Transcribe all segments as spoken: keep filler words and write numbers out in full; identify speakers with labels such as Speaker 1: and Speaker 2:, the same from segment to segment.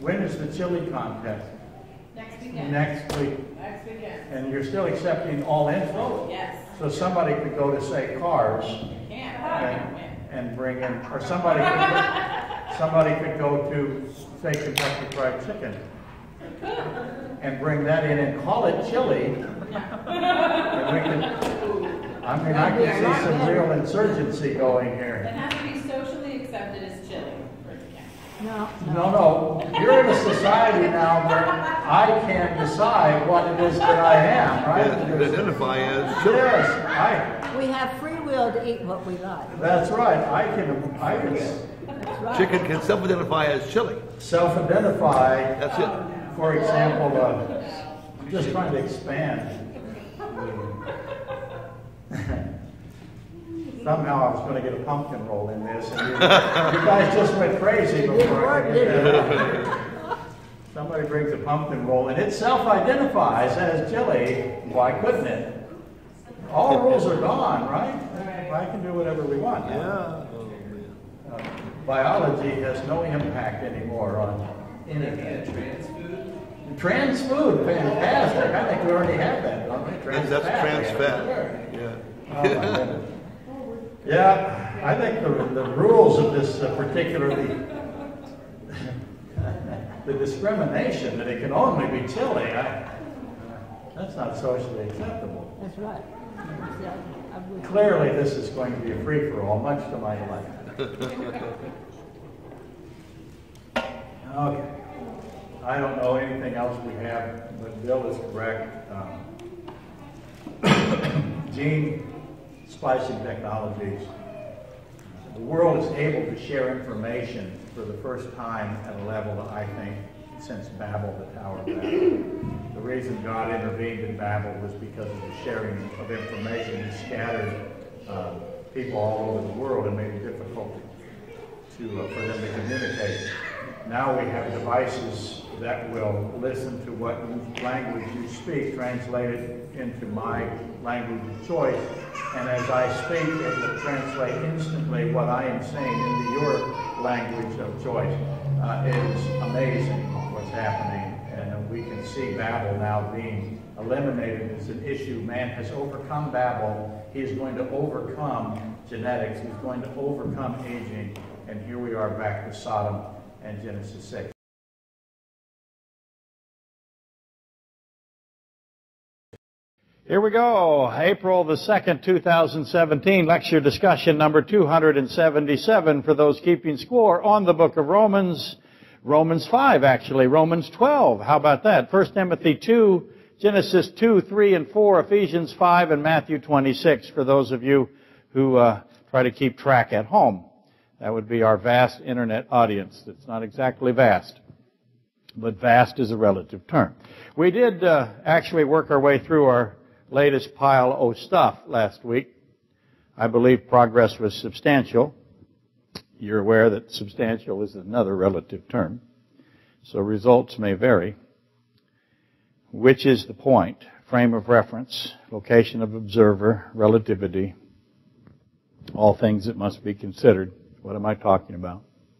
Speaker 1: When is the chili contest?
Speaker 2: Next weekend.
Speaker 1: Next week.
Speaker 2: Next weekend.
Speaker 1: And you're still accepting all entries?
Speaker 2: Oh, yes.
Speaker 1: So somebody could go to, say, Cars
Speaker 2: Can't.
Speaker 1: and, and bring in, or somebody could, go, somebody could go to, say, Kentucky Fried Chicken and bring that in and call it chili. And we can, I mean, I can see some real insurgency going
Speaker 2: It
Speaker 1: here.
Speaker 2: has to be socially accepted as chili.
Speaker 3: No,
Speaker 1: No, no, you're in a society now where I can decide what it is that I am, right?
Speaker 4: Yeah, identify as chili.
Speaker 1: Yes, I,
Speaker 3: we have free will to eat what we like.
Speaker 1: that's right, I can, I can
Speaker 3: That's right.
Speaker 4: Chicken can self-identify as chili.
Speaker 1: self-identify.
Speaker 4: That's it.
Speaker 1: For example, uh, I'm just trying to expand. Somehow I was going to get a pumpkin roll in this, and you, you guys just went crazy before I could get that. Somebody brings a pumpkin roll, and it self-identifies as chili. Why couldn't it? All rules are gone, right? I can do whatever we want.
Speaker 4: Yeah. Oh, man.
Speaker 1: Uh, biology has no impact anymore on anything.
Speaker 5: Trans food?
Speaker 1: Trans food, fantastic. I think we already have that, don't we? Trans
Speaker 4: That's
Speaker 1: fat.
Speaker 4: trans fat.
Speaker 1: Sure.
Speaker 4: Yeah.
Speaker 1: Oh, my goodness. Yeah, I think the, the rules of this uh, particularly, the discrimination that it can only be chili, I, that's not socially acceptable.
Speaker 3: That's right. Yeah, I would-
Speaker 1: Clearly, this is going to be a free-for-all, much to my delight. Okay. I don't know anything else we have, but Bill is correct. Um, gene splicing technologies. The world is able to share information for the first time at a level that I think since Babel, the Tower of Babel. The reason God intervened in Babel was because of the sharing of information. He scattered uh, people all over the world and made it difficult to, uh, for them to communicate. Now we have devices that will listen to what language you speak, translate it into my language of choice, and as I speak, it will translate instantly what I am saying into your language of choice. Uh, it is amazing what's happening, and we can see Babel now being eliminated as an issue. Man has overcome Babel. He is going to overcome genetics. He's going to overcome aging, and here we are back to Sodom and Genesis six. Here we go, April the second, two thousand seventeen, lecture discussion number two hundred seventy-seven for those keeping score on the book of Romans. Romans five, actually, Romans twelve. How about that? First Timothy two, Genesis two, three, and four, Ephesians five, and Matthew twenty-six for those of you who uh, try to keep track at home. That would be our vast internet audience. It's not exactly vast, but vast is a relative term. We did uh, actually work our way through our latest pile of stuff last week. I believe progress was substantial. You're aware that substantial is another relative term, so results may vary. Which is the point? Frame of reference, location of observer, relativity, all things that must be considered. What am I talking about?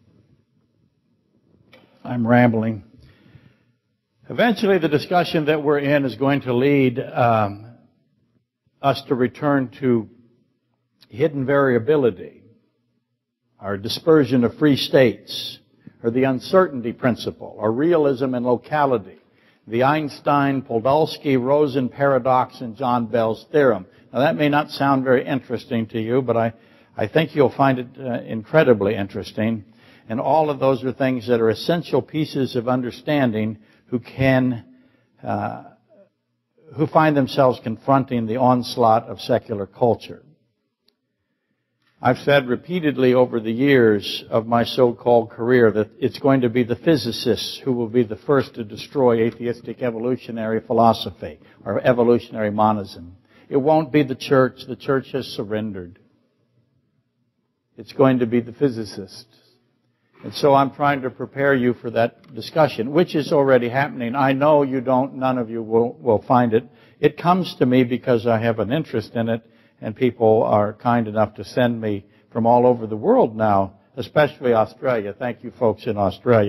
Speaker 1: I'm rambling. Eventually, the discussion that we're in is going to lead um, us to return to hidden variability, our dispersion of free states, or the uncertainty principle, or realism and locality, the Einstein-Podolsky-Rosen paradox, and John Bell's theorem. Now, that may not sound very interesting to you, but I, I think you'll find it uh, incredibly interesting. And all of those are things that are essential pieces of understanding who can, uh, who find themselves confronting the onslaught of secular culture. I've said repeatedly over the years of my so-called career that it's going to be the physicists who will be the first to destroy atheistic evolutionary philosophy or evolutionary monism. It won't be the church. The church has surrendered. It's going to be the physicists. And so I'm trying to prepare you for that discussion, which is already happening. I know you don't, none of you will, will find it. It comes to me because I have an interest in it, and people are kind enough to send me from all over the world now, especially Australia. Thank you folks in Australia.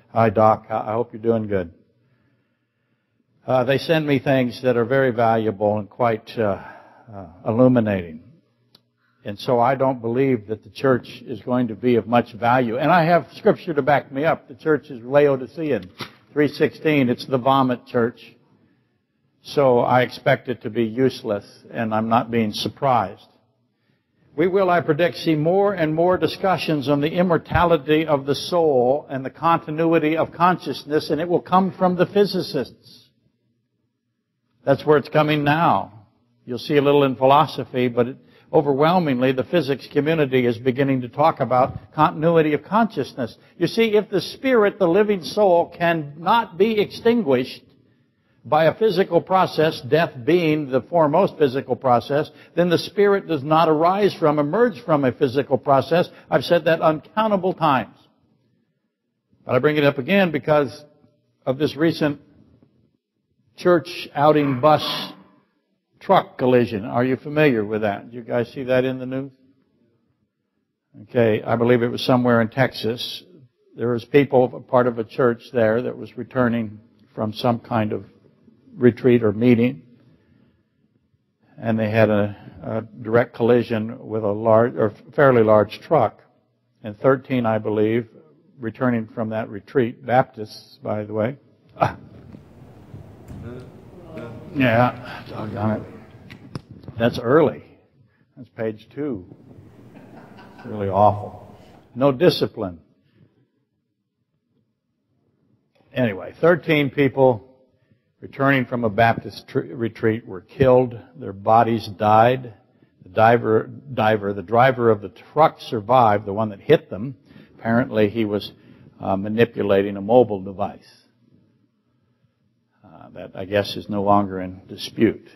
Speaker 1: Hi, Doc. I hope you're doing good. Uh, they send me things that are very valuable and quite uh, uh, illuminating. And so I don't believe that the church is going to be of much value. And I have scripture to back me up. The church is Laodicean, three sixteen. It's the vomit church. So I expect it to be useless, and I'm not being surprised. We will, I predict, see more and more discussions on the immortality of the soul and the continuity of consciousness, and it will come from the physicists. That's where it's coming now. You'll see a little in philosophy, but it, overwhelmingly the physics community is beginning to talk about continuity of consciousness. You see, if the spirit, the living soul, cannot be extinguished by a physical process, death being the foremost physical process, then the spirit does not arise from, emerge from a physical process. I've said that uncountable times. But I bring it up again because of this recent church outing bus truck collision. Are you familiar with that? Did you guys see that in the news? Okay, I believe it was somewhere in Texas. There was people, part of a church there, that was returning from some kind of retreat or meeting, and they had a, a direct collision with a large or fairly large truck, and thirteen, I believe, returning from that retreat, Baptists, by the way. Ah. Yeah, doggone it. That's early. That's page two. It's really awful. No discipline. Anyway, thirteen people returning from a Baptist tr- retreat were killed. Their bodies died. The diver, diver, the driver of the truck survived, the one that hit them. Apparently he was uh, manipulating a mobile device. Uh, that, I guess, is no longer in dispute.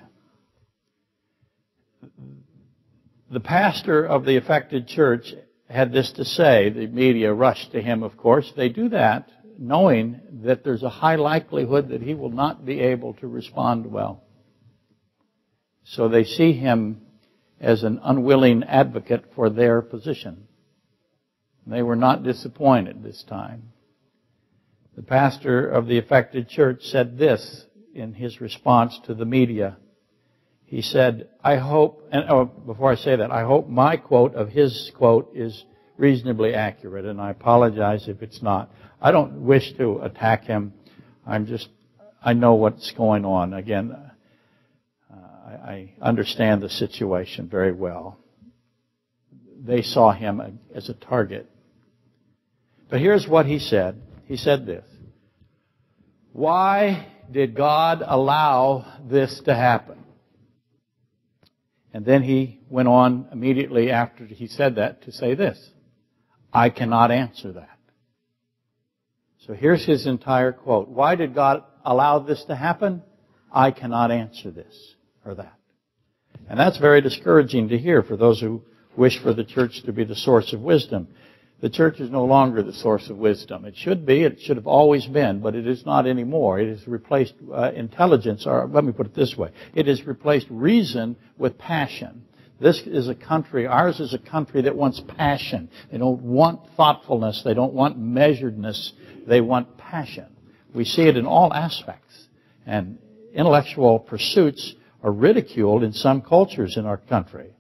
Speaker 1: The pastor of the affected church had this to say. The media rushed to him, of course. They do that knowing that there's a high likelihood that he will not be able to respond well. So they see him as an unwilling advocate for their position. They were not disappointed this time. The pastor of the affected church said this in his response to the media. He said, I hope, and oh, before I say that, I hope my quote of his quote is reasonably accurate, and I apologize if it's not. I don't wish to attack him. I'm just, I know what's going on. Again, uh, I, I understand the situation very well. They saw him as a target. But here's what he said. He said this. Why did God allow this to happen? And then he went on immediately after he said that to say this. I cannot answer that. So here's his entire quote. Why did God allow this to happen? I cannot answer this or that. And that's very discouraging to hear for those who wish for the church to be the source of wisdom. The church is no longer the source of wisdom. It should be. It should have always been, but it is not anymore. It has replaced uh, intelligence, or let me put it this way. It has replaced reason with passion. This is a country, ours is a country that wants passion. They don't want thoughtfulness. They don't want measuredness. They want passion. We see it in all aspects. And intellectual pursuits are ridiculed in some cultures in our country.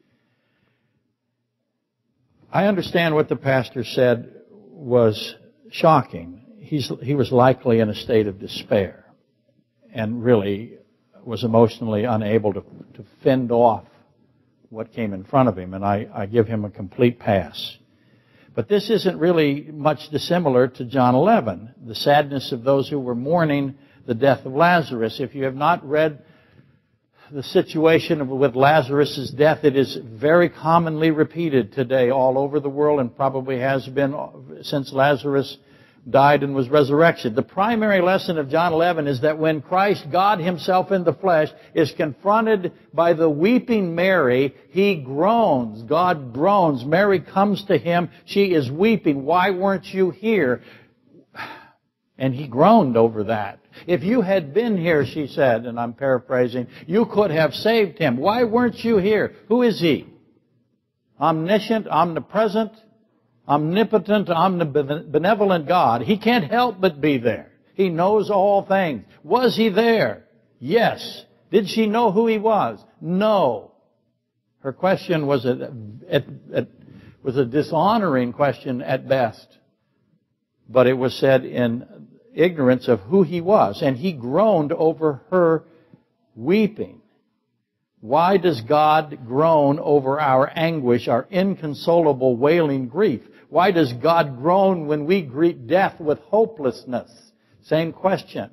Speaker 1: I understand what the pastor said was shocking. He's, he was likely in a state of despair and really was emotionally unable to, to fend off what came in front of him, and I, I give him a complete pass. But this isn't really much dissimilar to John eleven, the sadness of those who were mourning the death of Lazarus. If you have not read the situation with Lazarus' death, it is very commonly repeated today all over the world and probably has been since Lazarus died and was resurrected. The primary lesson of John eleven is that when Christ, God himself in the flesh, is confronted by the weeping Mary, he groans. God groans. Mary comes to him. She is weeping. Why weren't you here? And he groaned over that. If you had been here, she said, and I'm paraphrasing, you could have saved him. Why weren't you here? Who is he? Omniscient, omnipresent, omnipotent, omnibenevolent God. He can't help but be there. He knows all things. Was he there? Yes. Did she know who he was? No. Her question was a, at, at, was a dishonoring question at best. But it was said in ignorance of who he was. And he groaned over her weeping. Why does God groan over our anguish, our inconsolable wailing grief? Why does God groan when we greet death with hopelessness? Same question.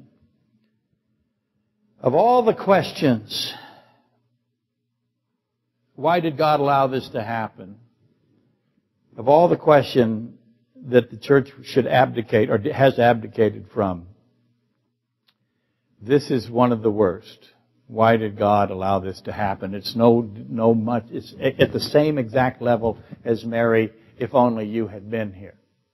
Speaker 1: Of all the questions, why did God allow this to happen? Of all the questions that the church should abdicate or has abdicated from, this is one of the worst. Why did God allow this to happen? It's no, no much, it's at the same exact level as Mary, if only you had been here.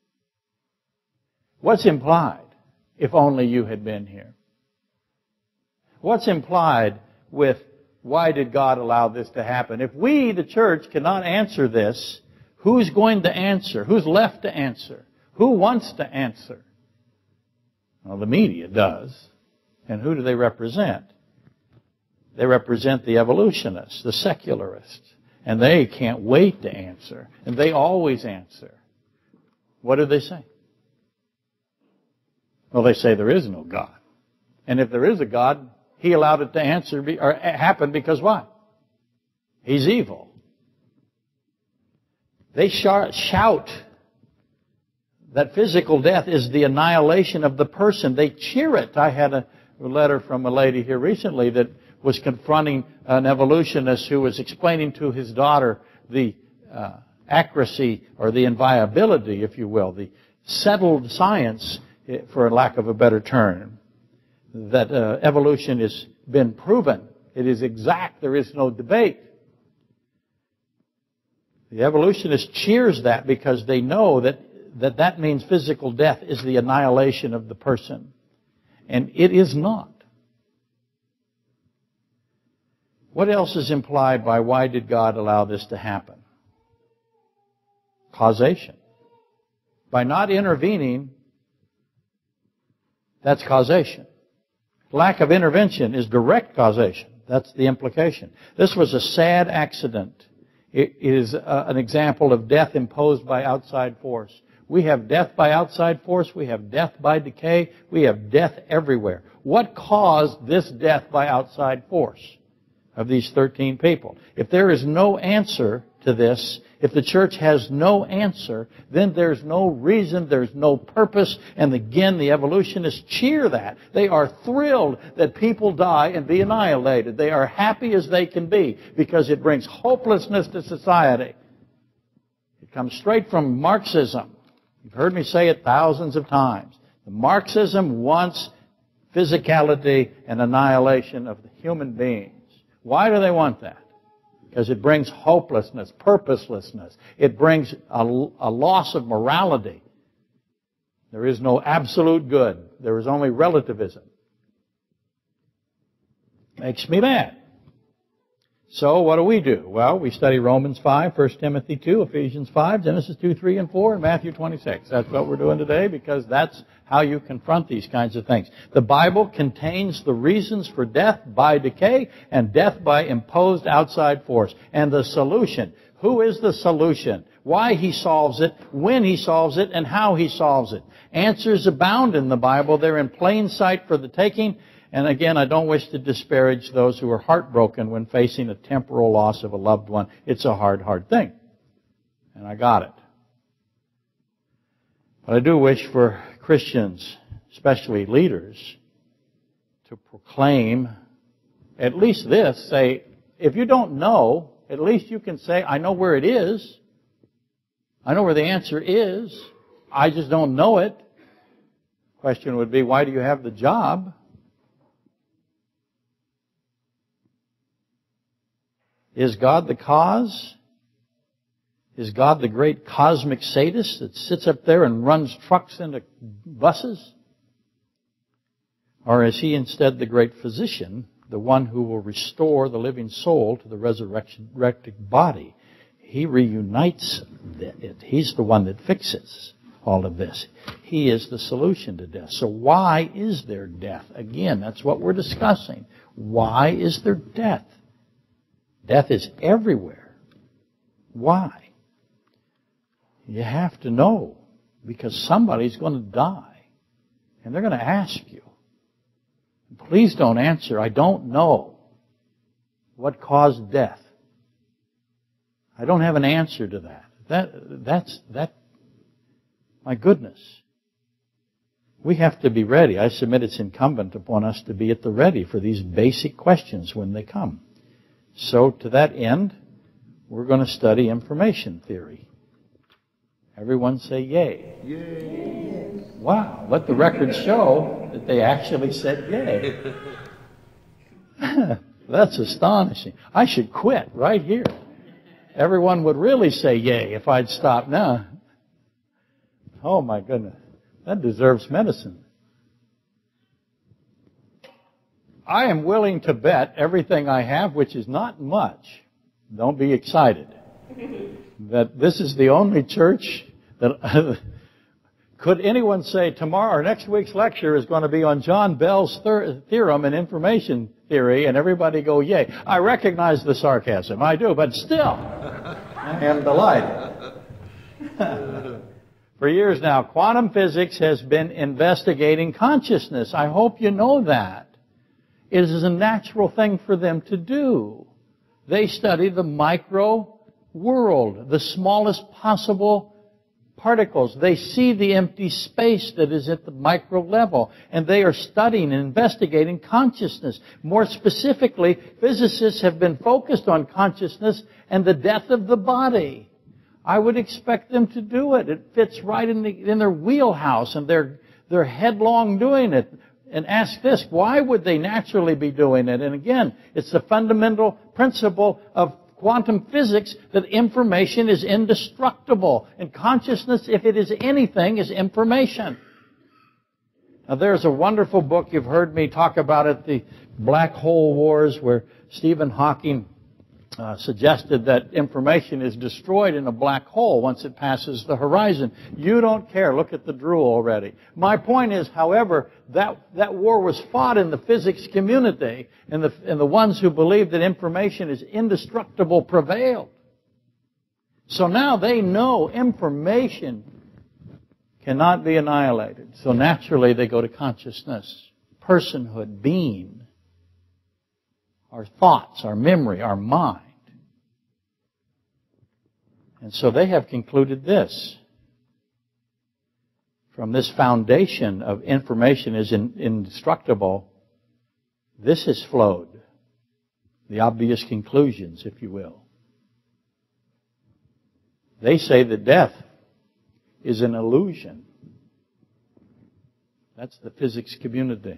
Speaker 1: What's implied? If only you had been here. What's implied with why did God allow this to happen? If we, the church, cannot answer this, who's going to answer? Who's left to answer? Who wants to answer? Well, the media does. And who do they represent? They represent the evolutionists, the secularists. And they can't wait to answer. And they always answer. What do they say? Well, they say there is no God. And if there is a God, He allowed it to answer or happen because what? He's evil. They shout that physical death is the annihilation of the person. They cheer it. I had a letter from a lady here recently that was confronting an evolutionist who was explaining to his daughter the uh, accuracy or the inviolability, if you will, the settled science, for lack of a better term, that uh, evolution has been proven. It is exact. There is no debate. The evolutionist cheers that because they know that that, that means physical death is the annihilation of the person. And it is not. What else is implied by why did God allow this to happen? Causation. By not intervening, that's causation. Lack of intervention is direct causation. That's the implication. This was a sad accident. It is uh, an example of death imposed by outside force. We have death by outside force. We have death by decay. We have death everywhere. What caused this death by outside force of these thirteen people? If there is no answer to this, if the church has no answer, then there's no reason, there's no purpose. And again, the evolutionists cheer that. They are thrilled that people die and be annihilated. They are happy as they can be because it brings hopelessness to society. It comes straight from Marxism. You've heard me say it thousands of times. The Marxism wants physicality and annihilation of the human beings. Why do they want that? Because it brings hopelessness, purposelessness. It brings a, a loss of morality. There is no absolute good. There is only relativism. Makes me mad. So what do we do? Well, we study Romans five, First Timothy two, Ephesians five, Genesis two, three, and four, and Matthew twenty-six. That's what we're doing today because that's how you confront these kinds of things. The Bible contains the reasons for death by decay and death by imposed outside force. And the solution. Who is the solution? Why He solves it, when He solves it, and how He solves it. Answers abound in the Bible. They're in plain sight for the taking. And again, I don't wish to disparage those who are heartbroken when facing a temporal loss of a loved one. It's a hard, hard thing. And I got it. But I do wish for Christians, especially leaders, to proclaim at least this. Say, if you don't know, at least you can say, I know where it is. I know where the answer is. I just don't know it. Question would be, why do you have the job? Is God the cause? Is God the great cosmic sadist that sits up there and runs trucks into buses? Or is He instead the great physician, the one who will restore the living soul to the resurrected body? He reunites it. He's the one that fixes all of this. He is the solution to death. So why is there death? Again, that's what we're discussing. Why is there death? Death is everywhere. Why? You have to know, because somebody's going to die, and they're going to ask you. Please don't answer, I don't know what caused death. I don't have an answer to that. That that's that. My goodness. We have to be ready. I submit it's incumbent upon us to be at the ready for these basic questions when they come. So to that end, we're going to study information theory. Everyone say yay.
Speaker 4: Yay.
Speaker 1: Wow, let the record show that they actually said yay. That's astonishing. I should quit right here. Everyone would really say yay if I'd stop now. Oh my goodness. That deserves medicine. I am willing to bet everything I have, which is not much, don't be excited, that this is the only church that... Could anyone say tomorrow or next week's lecture is going to be on John Bell's thir- theorem and information theory, and everybody go, yay. I recognize the sarcasm. I do, but still, I am delighted. For years now, quantum physics has been investigating consciousness. I hope you know that. It is a natural thing for them to do. They study the micro world, the smallest possible particles. They see the empty space that is at the micro level, and they are studying and investigating consciousness. More specifically, physicists have been focused on consciousness and the death of the body. I would expect them to do it. It fits right in, the, in their wheelhouse, and they're, they're headlong doing it. And ask this, why would they naturally be doing it? And again, it's the fundamental principle of quantum physics that information is indestructible. And consciousness, if it is anything, is information. Now, there's a wonderful book, you've heard me talk about it, the Black Hole Wars, where Stephen Hawking uh, suggested that information is destroyed in a black hole once it passes the horizon. You don't care. Look at the drool already. My point is, however, that, that war was fought in the physics community, and the, and the ones who believed that information is indestructible prevailed. So now they know information cannot be annihilated. So naturally they go to consciousness, personhood, being, our thoughts, our memory, our mind. And so they have concluded this. From this foundation of information is in, indestructible, this has flowed. The obvious conclusions, if you will. They say that death is an illusion. That's the physics community.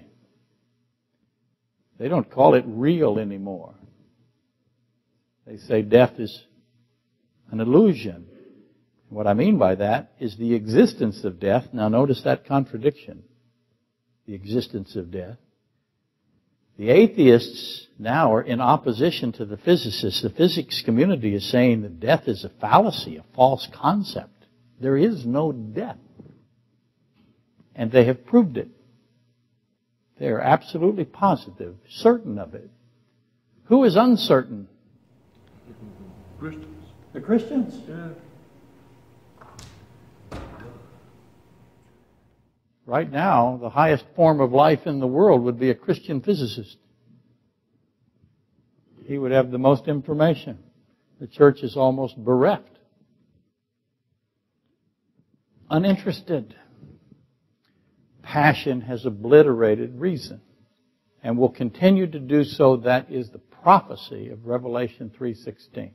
Speaker 1: They don't call it real anymore. They say death is an illusion. What I mean by that is the existence of death. Now notice that contradiction. The existence of death. The atheists now are in opposition to the physicists. The physics community is saying that death is a fallacy, a false concept. There is no death. And they have proved it. They are absolutely positive, certain of it. Who is uncertain?
Speaker 4: Christians.
Speaker 1: The Christians.
Speaker 4: Yeah.
Speaker 1: Right now, the highest form of life in the world would be a Christian physicist. He would have the most information. The church is almost bereft. Uninterested. Passion has obliterated reason and will continue to do so. That is the prophecy of Revelation three sixteen.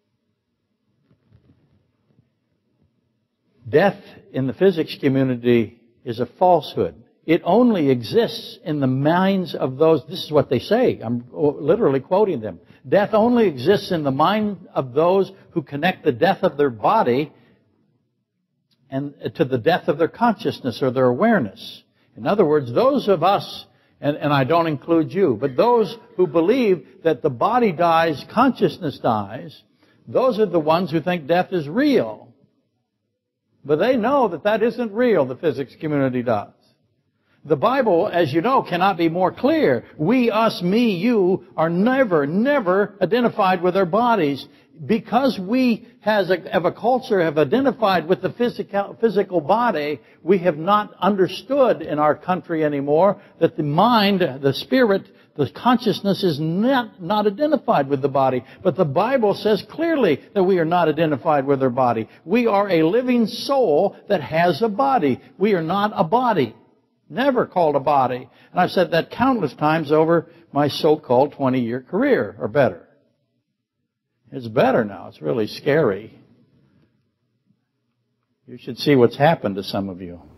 Speaker 1: Death in the physics community is a falsehood. It only exists in the minds of those, this is what they say, I'm literally quoting them. Death only exists in the mind of those who connect the death of their body and to the death of their consciousness or their awareness. In other words, those of us, and, and I don't include you, but those who believe that the body dies, consciousness dies, Those are the ones who think death is real. But they know that that isn't real, the physics community does. The Bible, as you know, cannot be more clear. We, us, me, you are never, never identified with our bodies. Because we, as a, as a culture, have identified with the physical, physical body, we have not understood in our country anymore that the mind, the spirit, the consciousness is not, not identified with the body. But the Bible says clearly that we are not identified with our body. We are a living soul that has a body. We are not a body. Never called a body. And I've said that countless times over my so-called twenty-year career, or better. It's better now. It's really scary. You should see what's happened to some of you.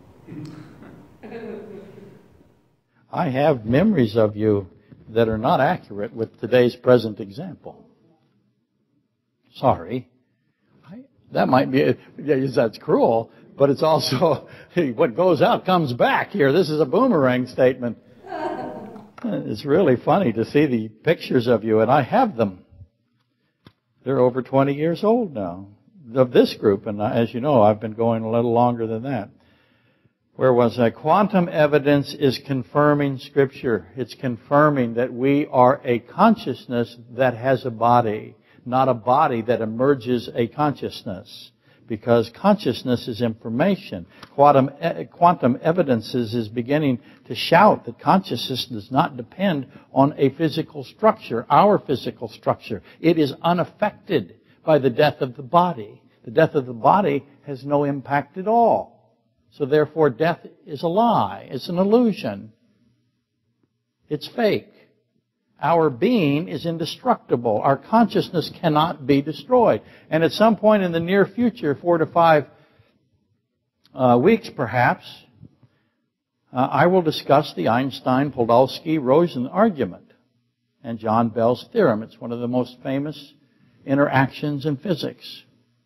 Speaker 1: I have memories of you that are not accurate with today's present example. Sorry. I, that might be, yes, that's cruel, but it's also, what goes out comes back here. This is a boomerang statement. It's really funny to see the pictures of you, and I have them. They're over twenty years old now, of this group, and as you know, I've been going a little longer than that. Where was I? Quantum evidence is confirming Scripture. It's confirming that we are a consciousness that has a body, not a body that emerges a consciousness. Because consciousness is information. Quantum, quantum evidence is, is beginning to shout that consciousness does not depend on a physical structure, our physical structure. It is unaffected by the death of the body. The death of the body has no impact at all. So therefore, death is a lie. It's an illusion. It's fake. Our being is indestructible. Our consciousness cannot be destroyed. And at some point in the near future, four to five uh, weeks perhaps, uh, I will discuss the Einstein-Podolsky-Rosen argument and John Bell's theorem. It's one of the most famous interactions in physics.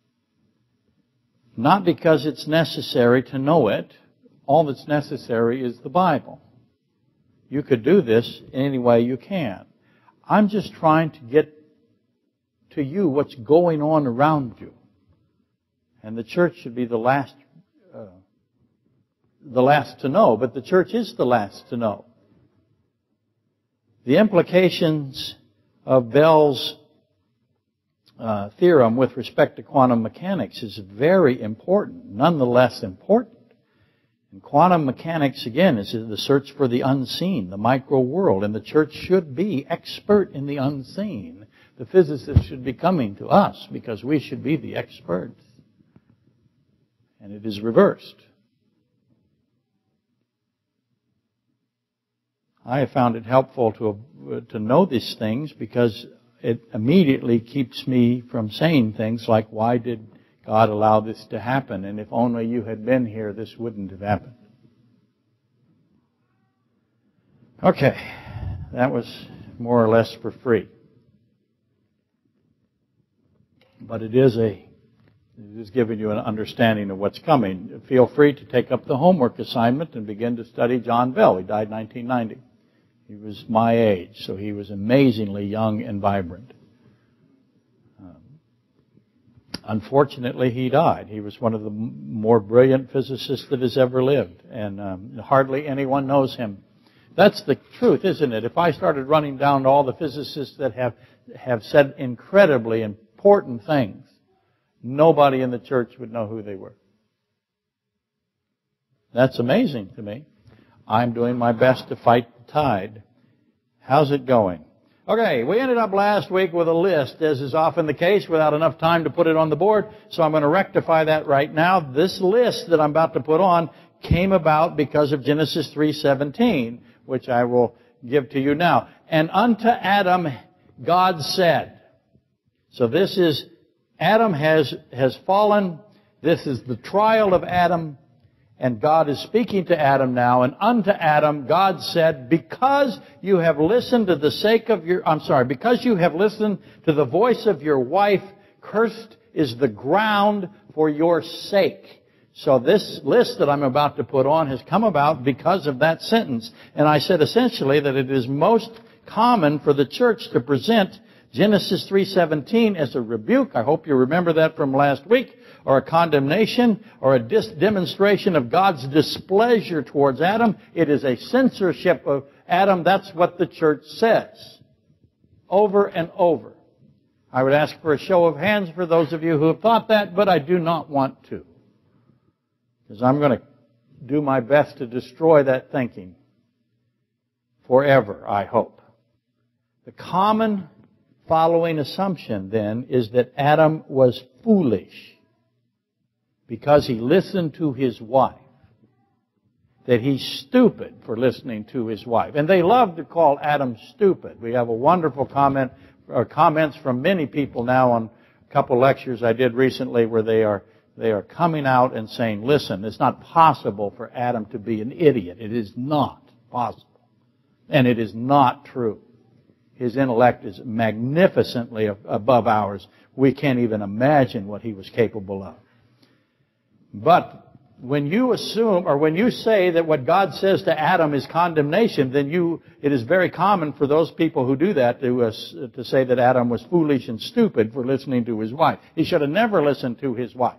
Speaker 1: Not because it's necessary to know it. All that's necessary is the Bible. You could do this any way you can. I'm just trying to get to you what's going on around you. And the church should be the last, uh, the last to know, but the church is the last to know. The implications of Bell's uh, theorem with respect to quantum mechanics is very important, nonetheless important. And quantum mechanics, again, is the search for the unseen, the micro world. And the church should be expert in the unseen. The physicists should be coming to us because we should be the experts. And it is reversed. I have found it helpful to, uh, to know these things because it immediately keeps me from saying things like, why did God allowed this to happen, and if only you had been here, this wouldn't have happened. Okay, that was more or less for free. But it is a, it is giving you an understanding of what's coming. Feel free to take up the homework assignment and begin to study John Bell. He died in nineteen ninety. He was my age, so he was amazingly young and vibrant. Unfortunately, he died. He was one of the more brilliant physicists that has ever lived, and um, hardly anyone knows him. That's the truth, isn't it? If I started running down all the physicists that have, have said incredibly important things, nobody in the church would know who they were. That's amazing to me. I'm doing my best to fight the tide. How's it going? Okay, we ended up last week with a list, as is often the case, without enough time to put it on the board, so I'm going to rectify that right now. This list that I'm about to put on came about because of Genesis three seventeen, which I will give to you now. And unto Adam God said. So this is, Adam has, has fallen. This is the trial of Adam. And God is speaking to Adam now, and unto Adam God said, because you have listened to the sake of your, I'm sorry, because you have listened to the voice of your wife, cursed is the ground for your sake. So this list that I'm about to put on has come about because of that sentence. And I said essentially that it is most common for the church to present Genesis three seventeen is a rebuke. I hope you remember that from last week. Or a condemnation, or a dis- demonstration of God's displeasure towards Adam. It is a censorship of Adam. That's what the church says. Over and over. I would ask for a show of hands for those of you who have thought that, but I do not want to. Because I'm going to do my best to destroy that thinking forever, I hope. The common following assumption, then, is that Adam was foolish because he listened to his wife. That he's stupid for listening to his wife. And they love to call Adam stupid. We have a wonderful comment, or comments from many people now on a couple lectures I did recently where they are they are coming out and saying, listen, it's not possible for Adam to be an idiot. It is not possible. And it is not true. His intellect is magnificently above ours. We can't even imagine what he was capable of. But when you assume, or when you say that what God says to Adam is condemnation, then you, it is very common for those people who do that to, uh, to say that Adam was foolish and stupid for listening to his wife. He should have never listened to his wife.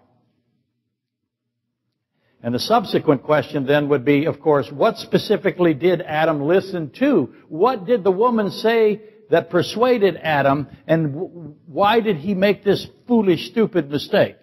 Speaker 1: And the subsequent question then would be, of course, what specifically did Adam listen to? What did the woman say that persuaded Adam, and why did he make this foolish, stupid mistake?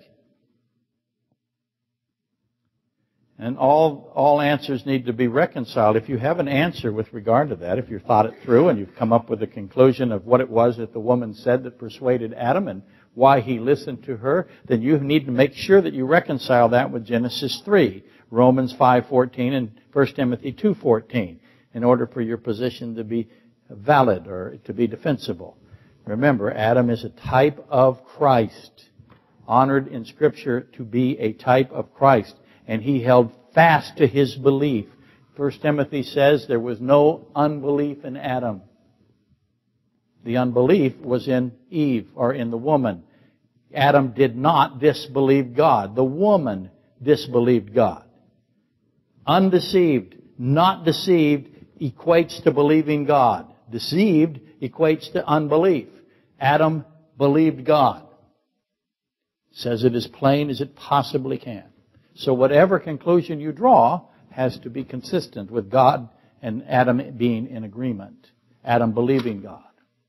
Speaker 1: And all, all answers need to be reconciled. If you have an answer with regard to that, if you've thought it through and you've come up with a conclusion of what it was that the woman said that persuaded Adam and why he listened to her, then you need to make sure that you reconcile that with Genesis three, Romans five fourteen, and First Timothy two fourteen, in order for your position to be valid or to be defensible. Remember, Adam is a type of Christ, honored in Scripture to be a type of Christ. And he held fast to his belief. First Timothy says there was no unbelief in Adam. The unbelief was in Eve, or in the woman. Adam did not disbelieve God. The woman disbelieved God. Undeceived, not deceived, equates to believing God. Deceived equates to unbelief. Adam believed God. Says it as plain as it possibly can. So whatever conclusion you draw has to be consistent with God and Adam being in agreement. Adam believing God.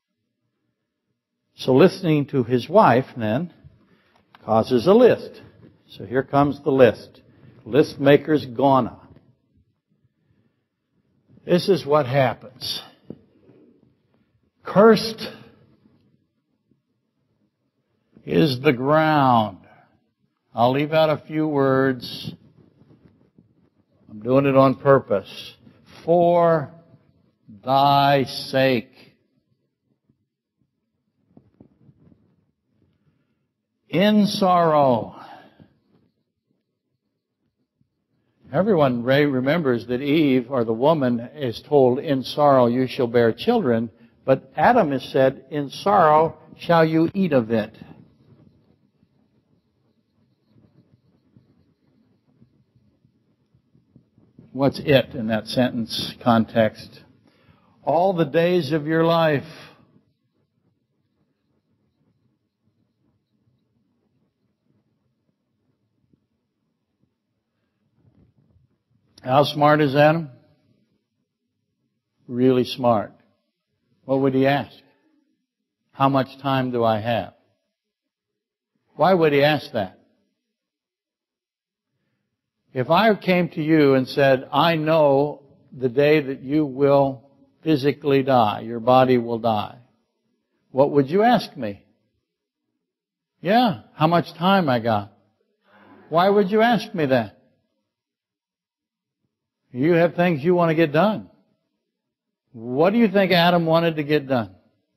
Speaker 1: So listening to his wife, then, causes a list. So here comes the list. List maker's gonna. This is what happens. Cursed is the ground. I'll leave out a few words. I'm doing it on purpose. For thy sake. In sorrow. Everyone remembers that Eve, or the woman, is told, in sorrow you shall bear children. But Adam is said, in sorrow shall you eat of it. What's it in that sentence context? All the days of your life. How smart is Adam? Really smart. What would he ask? How much time do I have? Why would he ask that? If I came to you and said, I know the day that you will physically die, your body will die, what would you ask me? Yeah, how much time I got? Why would you ask me that? You have things you want to get done. What do you think Adam wanted to get done?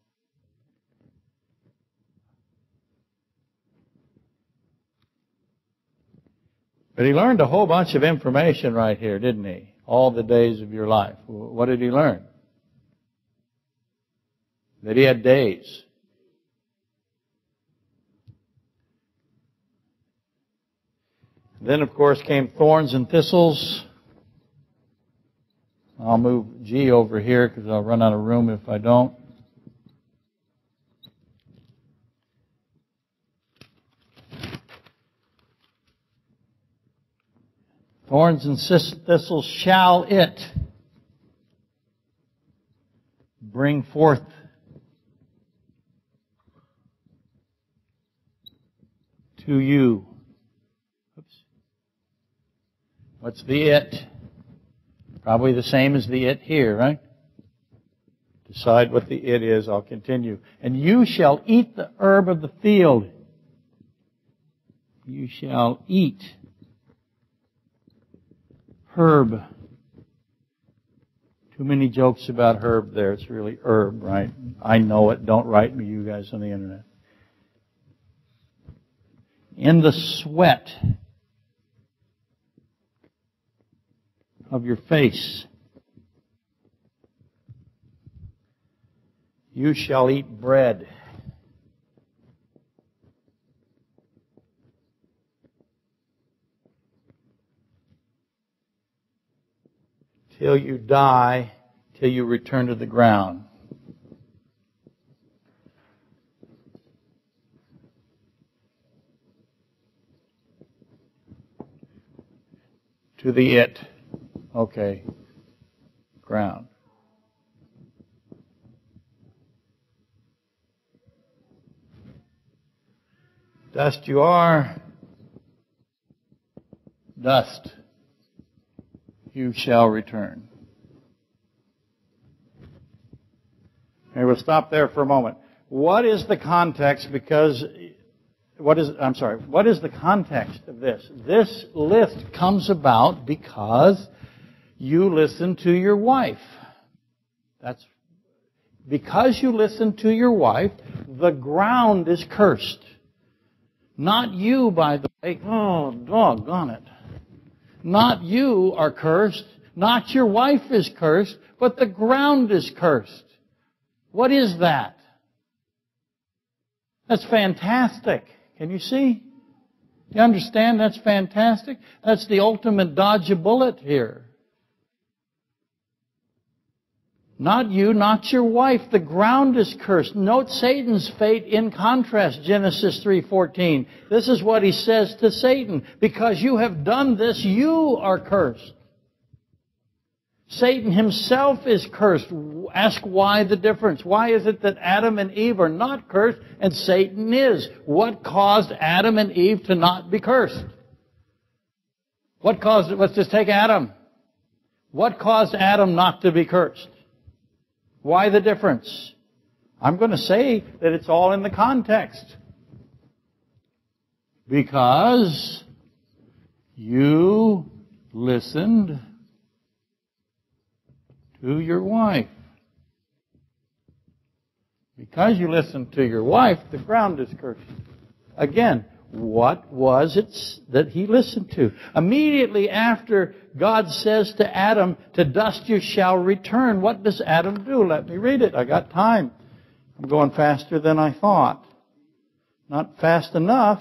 Speaker 1: But he learned a whole bunch of information right here, didn't he? All the days of your life. What did he learn? That he had days. Then, of course, came thorns and thistles. I'll move G over here because I'll run out of room if I don't. Thorns and thistles shall it bring forth to you. Oops. What's the it? Probably the same as the it here, right? Decide what the it is. I'll continue. And you shall eat the herb of the field. You shall eat herb. Too many jokes about herb there. It's really herb, right? I know it. Don't write me, you guys on the internet. In the sweat of your face, you shall eat bread. Till you die, till you return to the ground. To the it. Okay. Ground. Dust you are. Dust you shall return. Okay, we'll stop there for a moment. What is the context? Because what is I'm sorry. What is the context of this? This list comes about because you listen to your wife. That's because you listen to your wife. The ground is cursed. Not you, by the way. Oh, doggone it. Not you are cursed. Not your wife is cursed. But the ground is cursed. What is that? That's fantastic. Can you see? You understand that's fantastic? That's the ultimate dodge a bullet here. Not you, not your wife. The ground is cursed. Note Satan's fate in contrast, Genesis three fourteen. This is what he says to Satan. Because you have done this, you are cursed. Satan himself is cursed. Ask why the difference. Why is it that Adam and Eve are not cursed and Satan is? What caused Adam and Eve to not be cursed? What caused it? Let's just take Adam. What caused Adam not to be cursed? Why the difference? I'm going to say that it's all in the context. Because you listened to your wife. Because you listened to your wife, the ground is cursed. Again, what was it that he listened to? Immediately after God says to Adam, to dust you shall return, what does Adam do? Let me read it. I got time. I'm going faster than I thought. Not fast enough,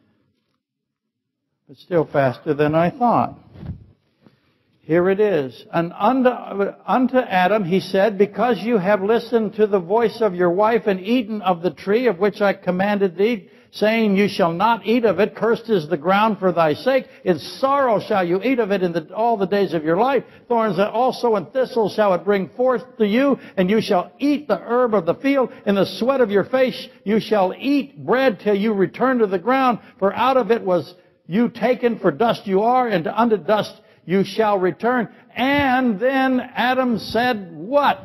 Speaker 1: but still faster than I thought. Here it is. And unto, unto Adam he said, because you have listened to the voice of your wife and eaten of the tree of which I commanded thee, saying, you shall not eat of it. Cursed is the ground for thy sake. In sorrow shall you eat of it in the, all the days of your life. Thorns also and thistles shall it bring forth to you, and you shall eat the herb of the field. In the sweat of your face you shall eat bread till you return to the ground. For out of it was you taken, for dust you are, and unto dust you shall return. And then Adam said, what?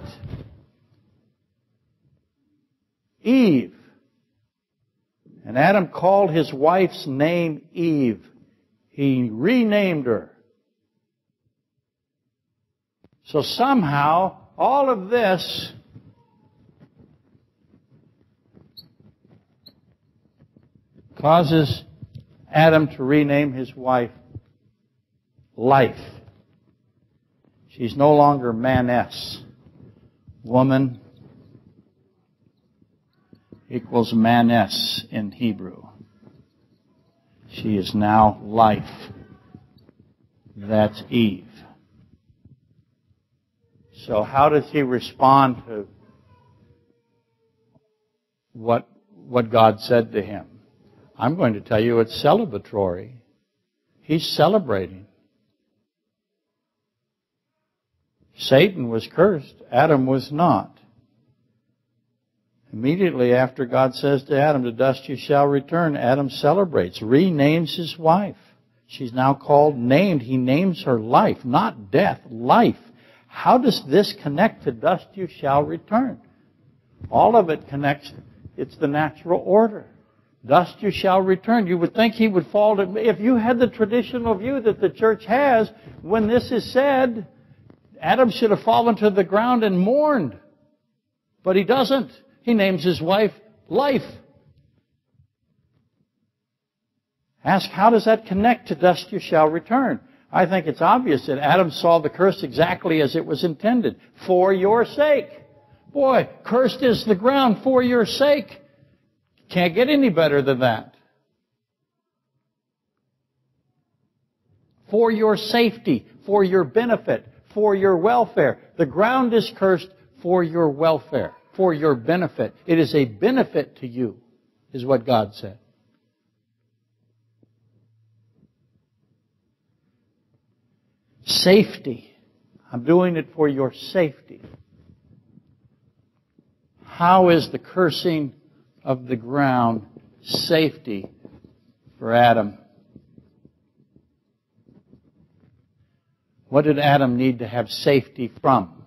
Speaker 1: Eve. And Adam called his wife's name Eve. He renamed her. So somehow, all of this causes Adam to rename his wife Life. She's no longer maness. Woman equals maness in Hebrew. She is now life. That's Eve. So how does he respond to what, what God said to him? I'm going to tell you it's celebratory. He's celebrating. Satan was cursed. Adam was not. Immediately after God says to Adam, to dust you shall return, Adam celebrates, renames his wife. She's now called, named. He names her life, not death, life. How does this connect to dust you shall return? All of it connects. It's the natural order. Dust you shall return. You would think he would fall to... If you had the traditional view that the church has, when this is said, Adam should have fallen to the ground and mourned. But he doesn't. He names his wife life. Ask, how does that connect to dust you shall return? I think it's obvious that Adam saw the curse exactly as it was intended. For your sake. Boy, cursed is the ground for your sake. Can't get any better than that. For your safety, for your benefit, for your welfare. The ground is cursed for your welfare, for your benefit. It is a benefit to you, is what God said. Safety. I'm doing it for your safety. How is the cursing of the ground safety for Adam? What did Adam need to have safety from?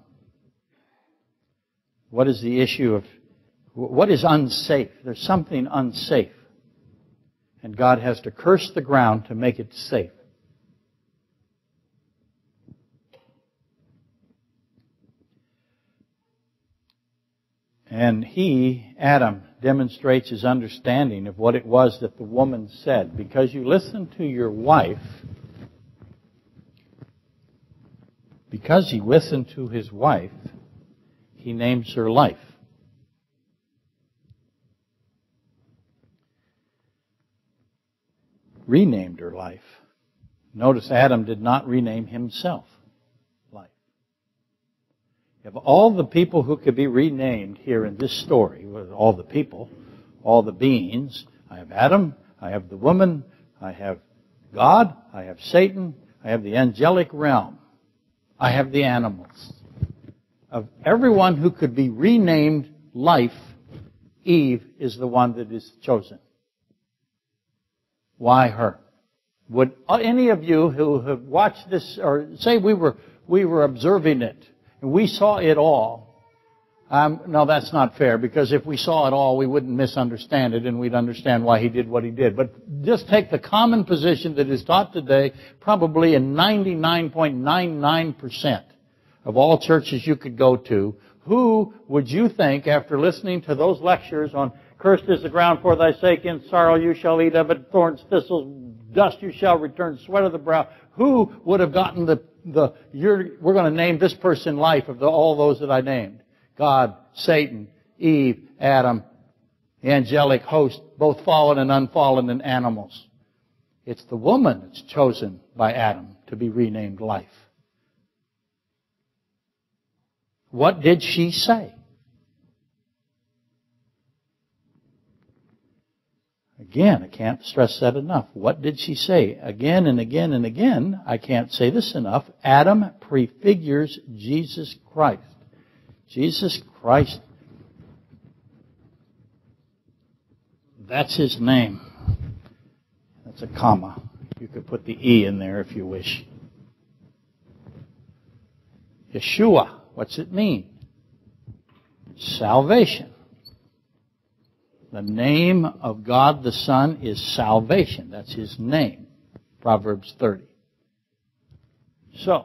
Speaker 1: What is the issue of, what is unsafe? There's something unsafe. And God has to curse the ground to make it safe. And he, Adam, demonstrates his understanding of what it was that the woman said. Because you listen to your wife, because he listened to his wife, he names her life. Renamed her life. Notice Adam did not rename himself life. Of all the people who could be renamed here in this story, all the people, all the beings, I have Adam, I have the woman, I have God, I have Satan, I have the angelic realm, I have the animals. Of everyone who could be renamed life, Eve is the one that is chosen. Why her? Would any of you who have watched this, or say we were we were observing it, and we saw it all. Um, no, that's not fair, because if we saw it all, we wouldn't misunderstand it, and we'd understand why he did what he did. But just take the common position that is taught today, probably in ninety-nine point nine nine percent of all churches you could go to. Who would you think, after listening to those lectures on cursed is the ground for thy sake, in sorrow you shall eat of it, thorns, thistles, dust you shall return, sweat of the brow, who would have gotten the The, you're, we're going to name this person life of the, all those that I named? God, Satan, Eve, Adam, the angelic host, both fallen and unfallen, and animals. It's the woman that's chosen by Adam to be renamed life. What did she say? Again, I can't stress that enough. What did she say? Again and again and again, I can't say this enough. Adam prefigures Jesus Christ. Jesus Christ. That's his name. That's a comma. You could put the E in there if you wish. Yeshua. What's it mean? Salvation. The name of God the Son is salvation. That's his name. Proverbs thirty. So,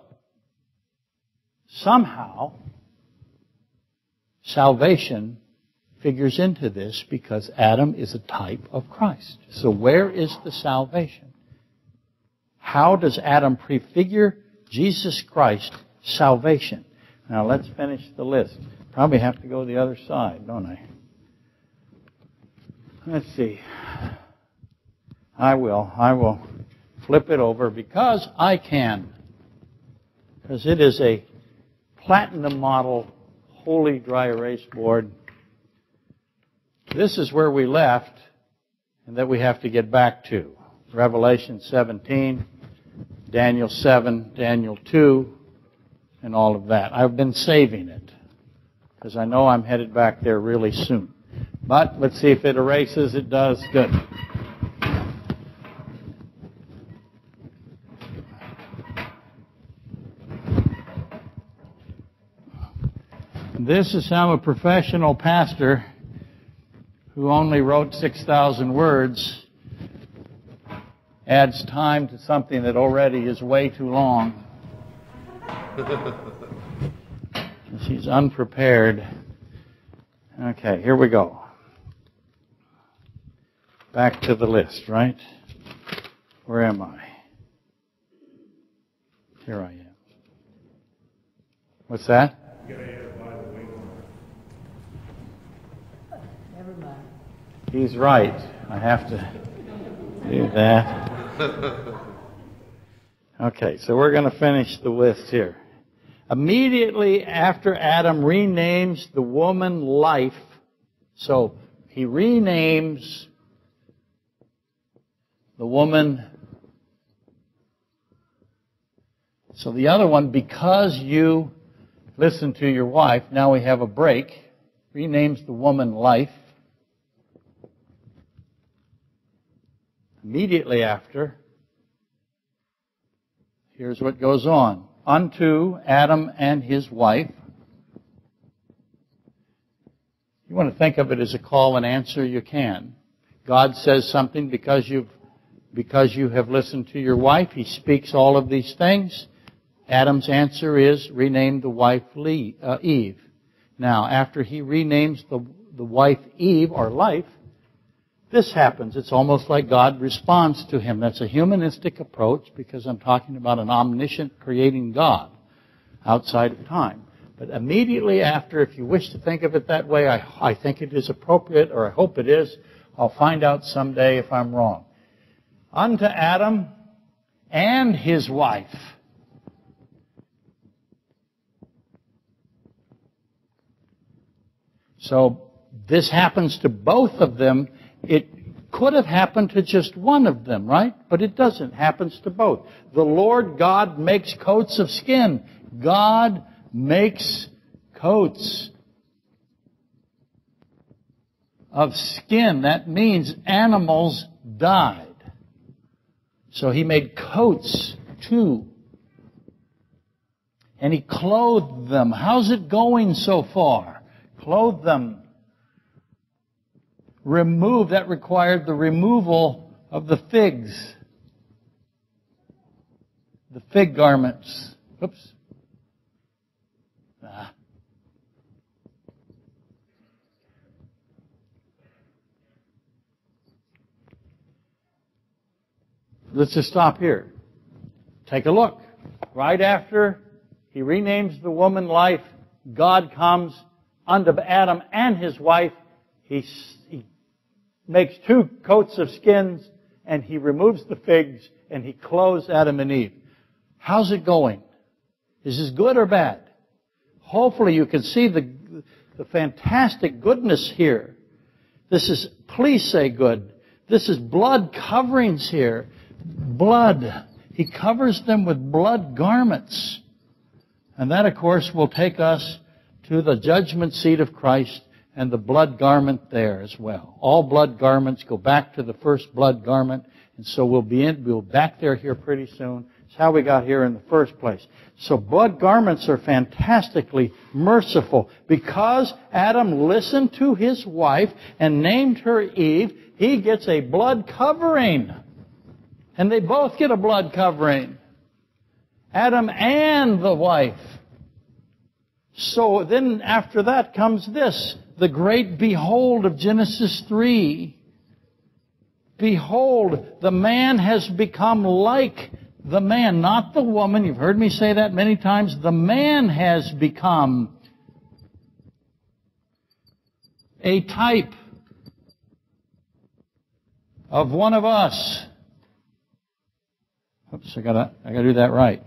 Speaker 1: somehow, salvation figures into this because Adam is a type of Christ. So where is the salvation? How does Adam prefigure Jesus Christ, salvation? Now let's finish the list. Probably have to go the other side, don't I? Let's see. I will. I will flip it over because I can. Because it is a platinum model, holy dry erase board. This is where we left and that we have to get back to. Revelation seventeen, Daniel seven, Daniel two, and all of that. I've been saving it because I know I'm headed back there really soon. But let's see if it erases. It does. Good. This is how a professional pastor who only wrote six thousand words adds time to something that already is way too long. She's unprepared. Okay, here we go. Back to the list, right? Where am I? Here I am. What's that?
Speaker 3: Never mind.
Speaker 1: He's right. I have to do that. Okay, so we're going to finish the list here. Immediately after Adam renames the woman life, so he renames the woman. So the other one, because you listen to your wife, now we have a break, renames the woman life. Immediately after, here's what goes on. Unto Adam and his wife. You want to think of it as a call and answer, you can. God says something because you've because you have listened to your wife. He speaks all of these things. Adam's answer is rename the wife Eve. Now, after he renames the, the wife Eve, or life, this happens. It's almost like God responds to him. That's a humanistic approach because I'm talking about an omniscient creating God outside of time. But immediately after, if you wish to think of it that way, I, I think it is appropriate, or I hope it is. I'll find out someday if I'm wrong. Unto Adam and his wife. So this happens to both of them. It could have happened to just one of them, right? But it doesn't. It happens to both. The Lord God makes coats of skin. God makes coats of skin. That means animals died. So he made coats too. And he clothed them. How's it going so far? Clothed them. Remove, that required the removal of the figs. The fig garments. Oops. Ah. Let's just stop here. Take a look. Right after he renames the woman life, God comes unto Adam and his wife. He, he makes two coats of skins, and he removes the figs, and he clothes Adam and Eve. How's it going? Is this good or bad? Hopefully you can see the, the fantastic goodness here. This is, please say good. This is blood coverings here. Blood. He covers them with blood garments. And that, of course, will take us to the judgment seat of Christ and the blood garment there as well. All blood garments go back to the first blood garment. And so we'll be in, we'll back there here pretty soon. It's how we got here in the first place. So blood garments are fantastically merciful. Because Adam listened to his wife and named her Eve, he gets a blood covering. And they both get a blood covering. Adam and the wife. So then after that comes this, the great behold of Genesis three. Behold, the man has become like the man, not the woman. You've heard me say that many times. The man has become a type of one of us. Oops, I gotta, I gotta do that right.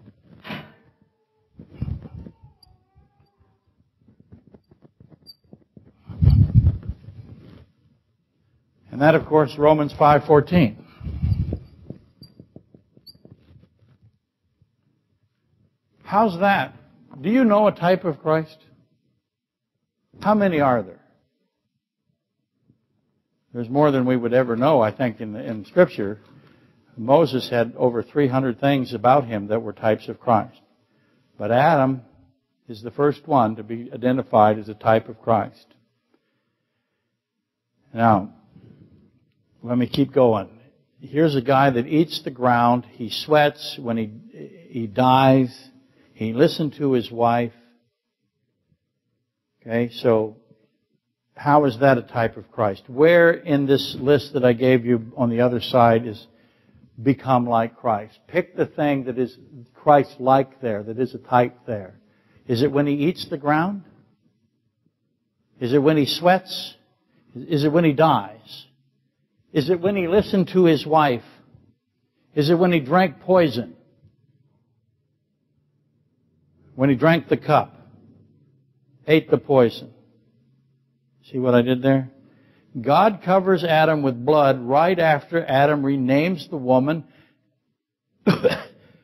Speaker 1: And that, of course, Romans five fourteen. How's that do you know a type of Christ? How many are there? There's more than we would ever know, I think, in, in Scripture. Moses had over three hundred things about him that were types of Christ. But Adam is the first one to be identified as a type of Christ. Now, let me keep going. Here's a guy that eats the ground. He sweats when he he dies. He listened to his wife. Okay, so how is that a type of Christ? Where in this list that I gave you on the other side is become like Christ? Pick the thing that is Christ-like there, that is a type there. Is it when he eats the ground? Is it when he sweats? Is it when he dies? Is it when he listened to his wife? Is it when he drank poison? When he drank the cup? Ate the poison? See what I did there? God covers Adam with blood right after Adam renames the woman. and,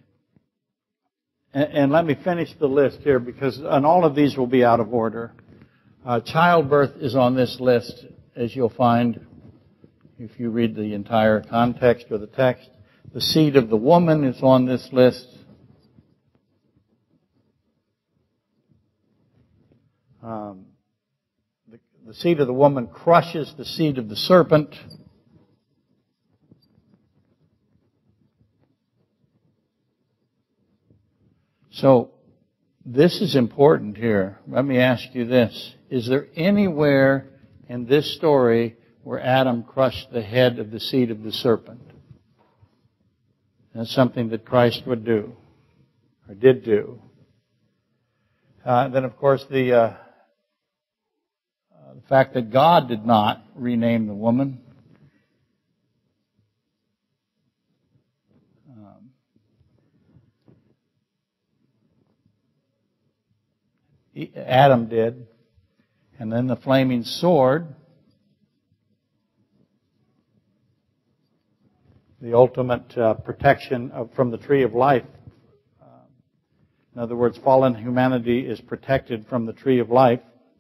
Speaker 1: and let me finish the list here, because and all of these will be out of order. Uh, childbirth is on this list, as you'll find if you read the entire context or the text. The seed of the woman is on this list. Um, the, the seed of the woman crushes the seed of the serpent. So, this is important here. Let me ask you this. Is there anywhere in this story where Adam crushed the head of the seed of the serpent? That's something that Christ would do, or did do. Uh, then, of course, the, uh, uh, the fact that God did not rename the woman. Um, he, Adam did. And then the flaming sword. The ultimate uh, protection of, from the tree of life. Uh, in other words, fallen humanity is protected from the tree of life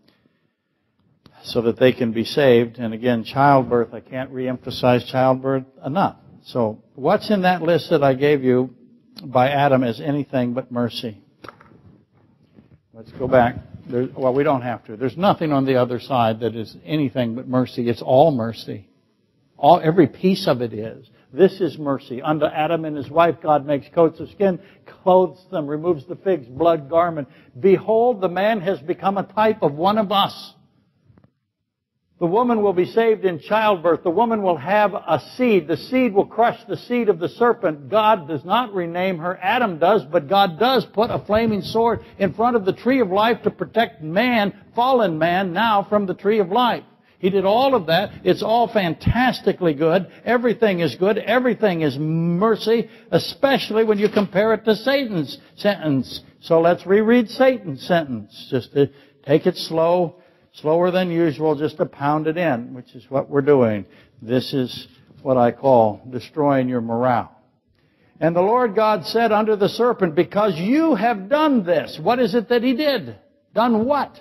Speaker 1: so that they can be saved. And again, childbirth, I can't reemphasize childbirth enough. So what's in that list that I gave you by Adam is anything but mercy? Let's go back. There, well, we don't have to. There's nothing on the other side that is anything but mercy. It's all mercy. All, every piece of it is. This is mercy. Unto Adam and his wife God makes coats of skin, clothes them, removes the fig's blood garment. Behold, the man has become a type of one of us. The woman will be saved in childbirth. The woman will have a seed. The seed will crush the seed of the serpent. God does not rename her. Adam does, but God does put a flaming sword in front of the tree of life to protect man, fallen man, now from the tree of life. He did all of that. It's all fantastically good. Everything is good. Everything is mercy, especially when you compare it to Satan's sentence. So let's reread Satan's sentence, just to take it slow, slower than usual, just to pound it in, which is what we're doing. This is what I call destroying your morale. And the Lord God said unto the serpent, because you have done this. What is it that he did? Done what?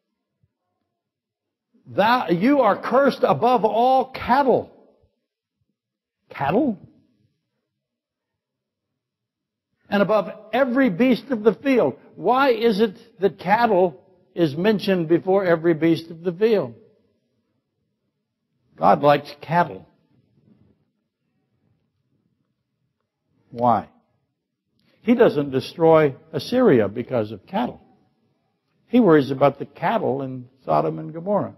Speaker 1: Thou, you are cursed above all cattle. Cattle? And above every beast of the field. Why is it that cattle is mentioned before every beast of the field? God likes cattle. Why? He doesn't destroy Assyria because of cattle. He worries about the cattle in Sodom and Gomorrah.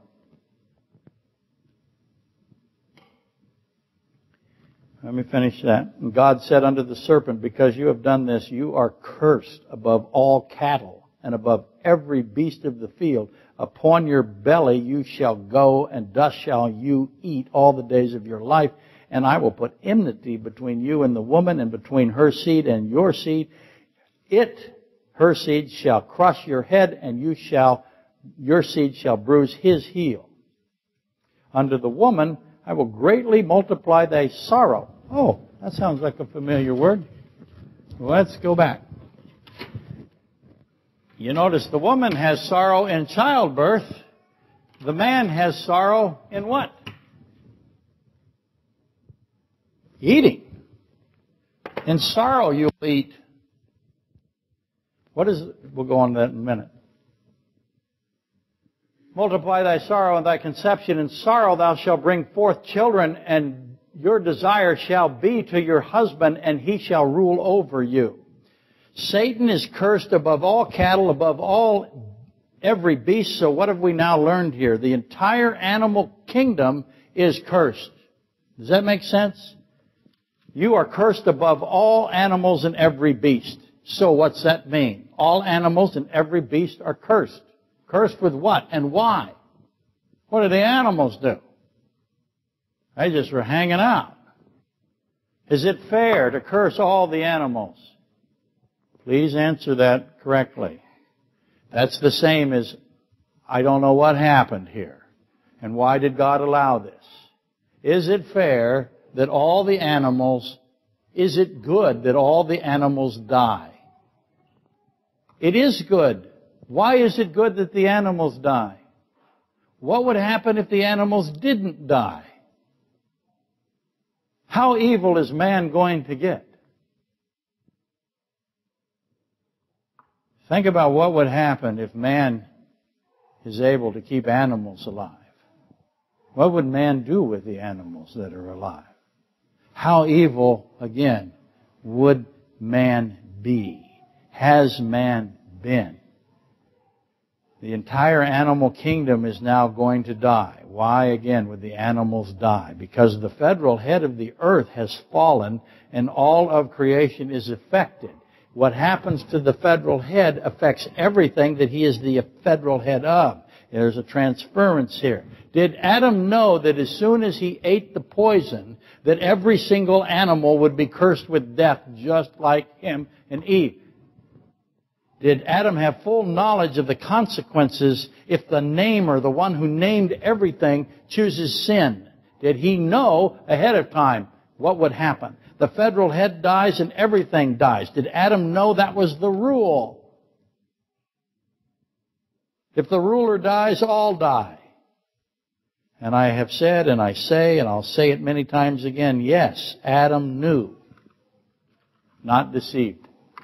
Speaker 1: Let me finish that. And God said unto the serpent, because you have done this, you are cursed above all cattle and above every beast of the field. Upon your belly you shall go, and dust shall you eat all the days of your life. And I will put enmity between you and the woman, and between her seed and your seed. It, her seed, shall crush your head, and you shall, your seed shall bruise his heel. Unto the woman I will greatly multiply thy sorrow. Oh, that sounds like a familiar word. Let's go back. You notice the woman has sorrow in childbirth. The man has sorrow in what? Eating. In sorrow you'll eat. What is it? We'll go on to that in a minute. Multiply thy sorrow and thy conception. In sorrow thou shalt bring forth children, and your desire shall be to your husband, and he shall rule over you. Satan is cursed above all cattle, above all every beast. So what have we now learned here? The entire animal kingdom is cursed. Does that make sense? You are cursed above all animals and every beast. So what's that mean? All animals and every beast are cursed. Cursed with what and why? What do the animals do? They just were hanging out. Is it fair to curse all the animals? Please answer that correctly. That's the same as, I don't know what happened here. And why did God allow this? Is it fair that all the animals, is it good that all the animals die? It is good. Why is it good that the animals die? What would happen if the animals didn't die? How evil is man going to get? Think about what would happen if man is able to keep animals alive. What would man do with the animals that are alive? How evil, again, would man be? Has man been? The entire animal kingdom is now going to die. Why, again, would the animals die? Because the federal head of the earth has fallen and all of creation is affected. What happens to the federal head affects everything that he is the federal head of. There's a transference here. Did Adam know that as soon as he ate the poison, that every single animal would be cursed with death just like him and Eve? Did Adam have full knowledge of the consequences if the namer, the one who named everything, chooses sin? Did he know ahead of time what would happen? The federal head dies and everything dies. Did Adam know that was the rule? If the ruler dies, all die. And I have said, and I say, and I'll say it many times again, yes, Adam knew, not deceived.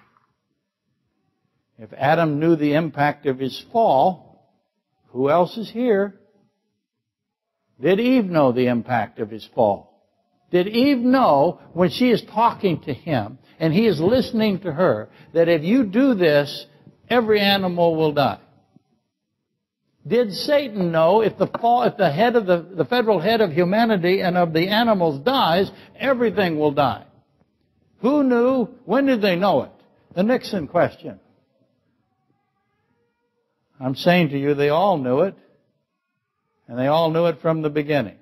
Speaker 1: If Adam knew the impact of his fall, who else is here? Did Eve know the impact of his fall? Did Eve know when she is talking to him and he is listening to her that if you do this, every animal will die? Did Satan know if the fall, if the head of the, the federal head of humanity and of the animals dies, everything will die? Who knew? When did they know it? The Nixon question. I'm saying to you, they all knew it, and they all knew it from the beginning.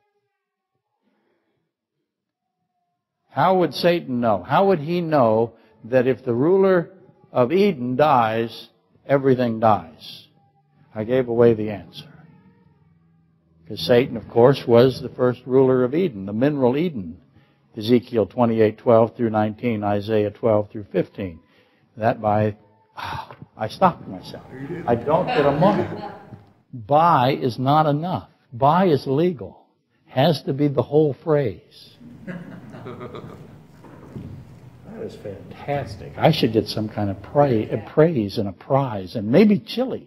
Speaker 1: How would Satan know? How would he know that if the ruler of Eden dies, everything dies? I gave away the answer. Because Satan, of course, was the first ruler of Eden, the mineral Eden. Ezekiel twenty-eight, twelve through nineteen, Isaiah twelve through fifteen. That by... Oh, I stopped myself. I don't get a moment. By is not enough. By is legal. Has to be the whole phrase. That is fantastic. I should get some kind of pra- a praise and a prize, and maybe chili.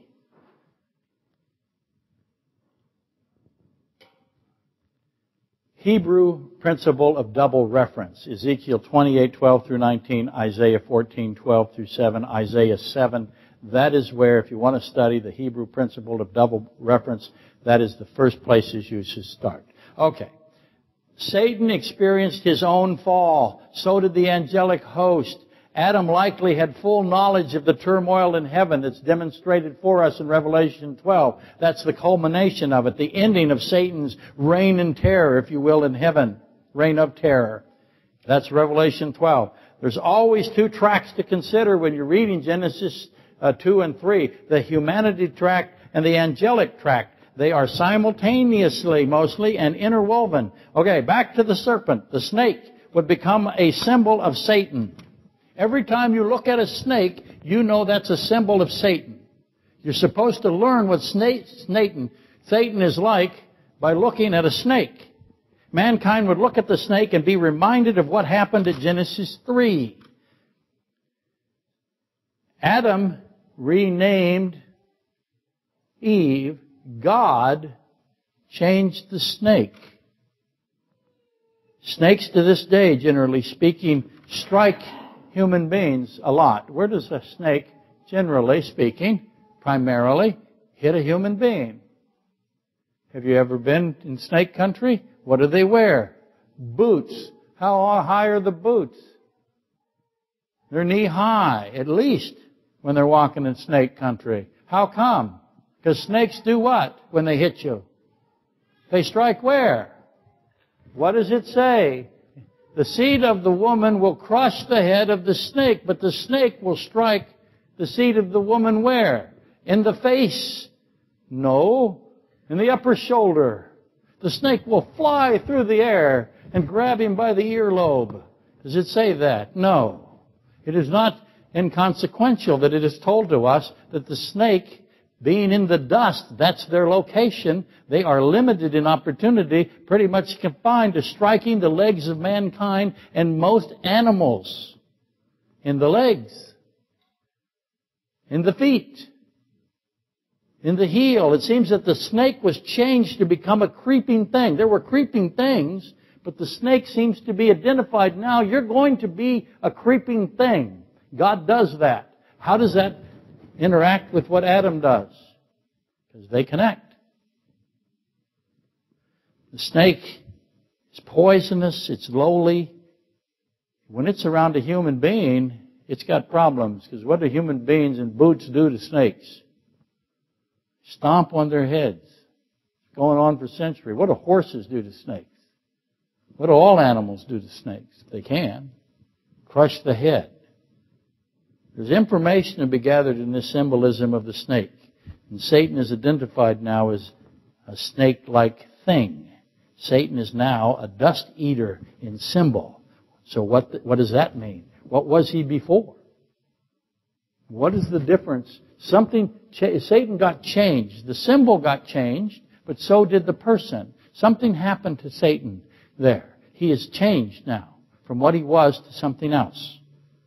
Speaker 1: Hebrew principle of double reference. Ezekiel twenty-eight, twelve through nineteen, Isaiah fourteen, twelve through seven, Isaiah seven. That is where, if you want to study the Hebrew principle of double reference, that is the first places you should start. Okay. Satan experienced his own fall. So did the angelic host. Adam likely had full knowledge of the turmoil in heaven that's demonstrated for us in Revelation twelve. That's the culmination of it, the ending of Satan's reign and terror, if you will, in heaven. Reign of terror. That's Revelation twelve. There's always two tracks to consider when you're reading Genesis uh, two and three. The humanity track and the angelic track. They are simultaneously, mostly, and interwoven. Okay, back to the serpent. The snake would become a symbol of Satan. Every time you look at a snake, you know that's a symbol of Satan. You're supposed to learn what snake, Satan, Satan is like by looking at a snake. Mankind would look at the snake and be reminded of what happened at Genesis three. Adam renamed Eve. God changed the snake. Snakes to this day, generally speaking, strike human beings a lot. Where does a snake, generally speaking, primarily hit a human being? Have you ever been in snake country? What do they wear? Boots. How high are the boots? They're knee high, at least, when they're walking in snake country. How come? Because snakes do what when they hit you? They strike where? What does it say? The seed of the woman will crush the head of the snake, but the snake will strike the seed of the woman where? In the face? No, in the upper shoulder. The snake will fly through the air and grab him by the earlobe. Does it say that? No. It is not inconsequential that it is told to us that the snake, being in the dust, that's their location. They are limited in opportunity, pretty much confined to striking the legs of mankind and most animals. In the legs. In the feet. In the heel. It seems that the snake was changed to become a creeping thing. There were creeping things, but the snake seems to be identified now. You're going to be a creeping thing. God does that. How does that interact with what Adam does? Because they connect. The snake is poisonous, it's lowly. When it's around a human being, it's got problems. Because what do human beings in boots do to snakes? Stomp on their heads. It's going on for centuries. What do horses do to snakes? What do all animals do to snakes? If they can. Crush the head. There's information to be gathered in this symbolism of the snake. And Satan is identified now as a snake-like thing. Satan is now a dust eater in symbol. So what, what does that mean? What was he before? What is the difference? Something, Satan got changed. The symbol got changed, but so did the person. Something happened to Satan there. He is changed now from what he was to something else.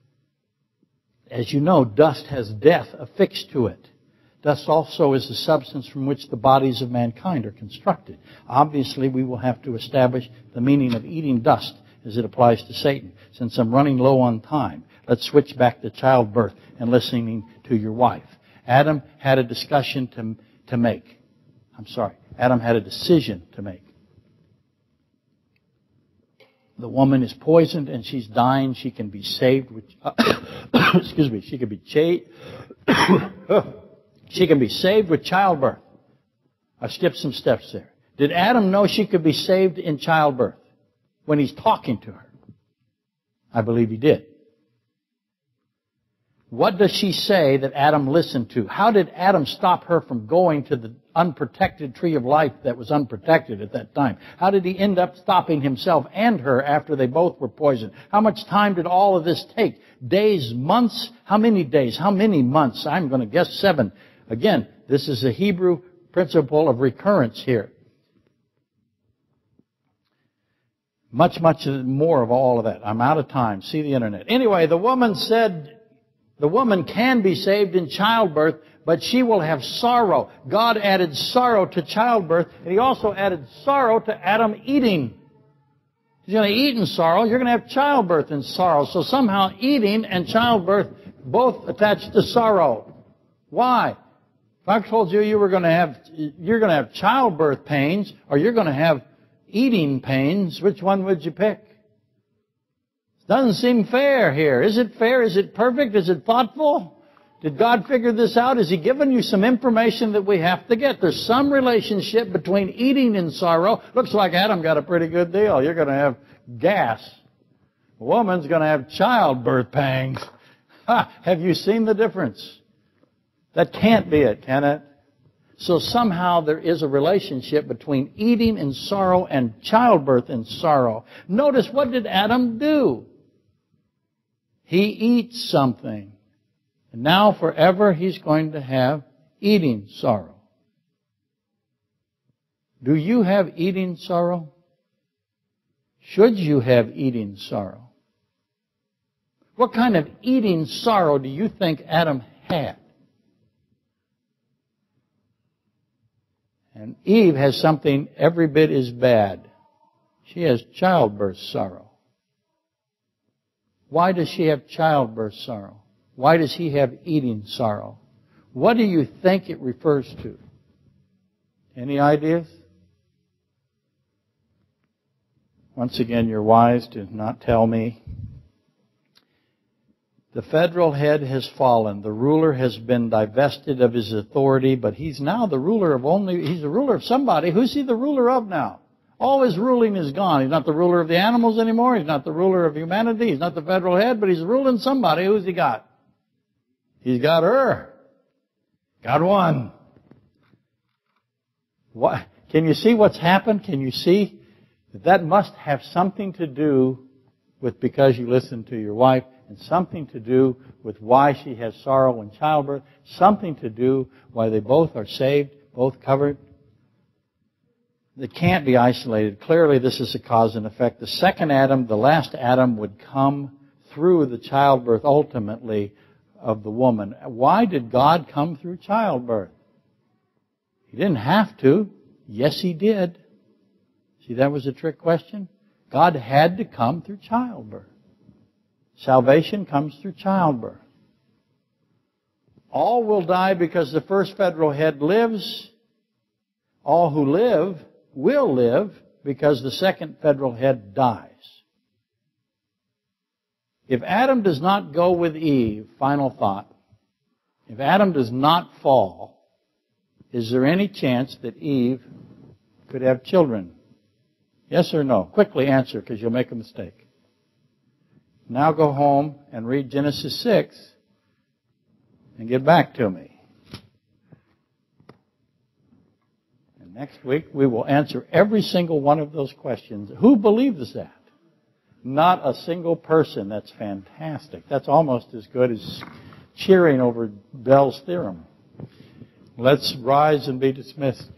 Speaker 1: As you know, dust has death affixed to it. Dust also is the substance from which the bodies of mankind are constructed. Obviously, we will have to establish the meaning of eating dust as it applies to Satan. Since I'm running low on time, let's switch back to childbirth and listening to your wife. Adam had a discussion to, to make. I'm sorry. Adam had a decision to make. The woman is poisoned and she's dying. She can be saved with, uh, excuse me, she can be cha- she can be saved with childbirth. I skipped some steps there. Did Adam know she could be saved in childbirth when he's talking to her? I believe he did. What does she say that Adam listened to? How did Adam stop her from going to the unprotected tree of life that was unprotected at that time? How did he end up stopping himself and her after they both were poisoned? How much time did all of this take? Days, months? How many days? How many months? I'm going to guess seven. Again, this is a Hebrew principle of recurrence here. Much, much more of all of that. I'm out of time. See the internet. Anyway, the woman said, the woman can be saved in childbirth, but she will have sorrow. God added sorrow to childbirth, and He also added sorrow to Adam eating. He's going to eat in sorrow. You're going to have childbirth in sorrow. So somehow eating and childbirth both attached to sorrow. Why? If I told you you were going to have, you're going to have childbirth pains, or you're going to have eating pains, which one would you pick? Doesn't seem fair here. Is it fair? Is it perfect? Is it thoughtful? Did God figure this out? Has He given you some information that we have to get? There's some relationship between eating and sorrow. Looks like Adam got a pretty good deal. You're going to have gas. A woman's going to have childbirth pangs. Ha! Have you seen the difference? That can't be it, can it? So somehow there is a relationship between eating in sorrow and childbirth in sorrow. Notice, what did Adam do? He eats something. And now forever he's going to have eating sorrow. Do you have eating sorrow? Should you have eating sorrow? What kind of eating sorrow do you think Adam had? And Eve has something every bit as bad. She has childbirth sorrow. Why does she have childbirth sorrow? Why does he have eating sorrow? What do you think it refers to? Any ideas? Once again, you're wise to not tell me. The federal head has fallen. The ruler has been divested of his authority, but he's now the ruler of only, he's the ruler of somebody. Who's he the ruler of now? All his ruling is gone. He's not the ruler of the animals anymore. He's not the ruler of humanity. He's not the federal head, but he's ruling somebody. Who's he got? He's got her. Got one. What? Can you see what's happened? Can you see that that must have something to do with because you listen to your wife, and something to do with why she has sorrow in childbirth, something to do why they both are saved, both covered. They can't be isolated. Clearly, this is a cause and effect. The second Adam, the last Adam, would come through the childbirth ultimately of the woman. Why did God come through childbirth? He didn't have to. Yes, He did. See, that was a trick question. God had to come through childbirth. Salvation comes through childbirth. All will die because the first federal head lives. All who live will live because the second federal head dies. If Adam does not go with Eve, final thought, if Adam does not fall, is there any chance that Eve could have children? Yes or no? Quickly answer, because you'll make a mistake. Now go home and read Genesis six and get back to me. And next week we will answer every single one of those questions. Who believes that? Not a single person. That's fantastic. That's almost as good as cheering over Bell's theorem. Let's rise and be dismissed.